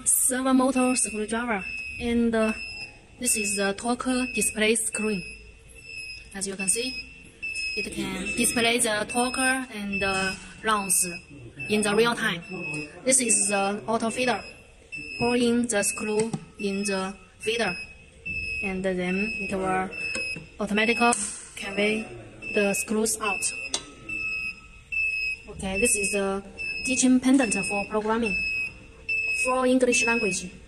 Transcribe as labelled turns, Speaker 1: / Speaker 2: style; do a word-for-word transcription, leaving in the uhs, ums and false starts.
Speaker 1: seven motor screwdriver, and uh, this is the torque display screen. As you can see, it can display the torque and uh, rounds in the real time. This is the auto feeder. Pull in the screw in the feeder, and then it will automatically convey the screws out. Okay, this is the teaching pendant for programming for English language.